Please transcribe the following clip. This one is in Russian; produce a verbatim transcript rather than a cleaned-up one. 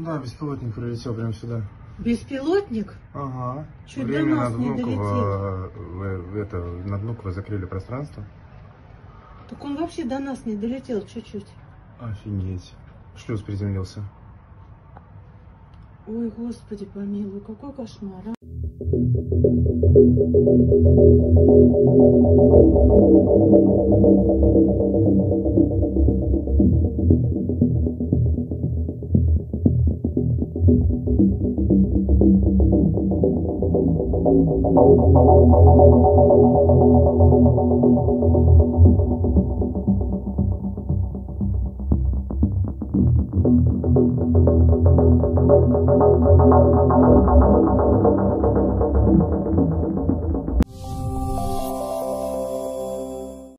Да, беспилотник прилетел прямо сюда. Беспилотник? Ага. Чуть Время до нас над не Внуково, долетел. вы, вы это, над Внуково закрыли пространство. Так он вообще до нас не долетел чуть-чуть. Офигеть. Шлюз приземлился. Ой, Господи помилуй, какой кошмар, а?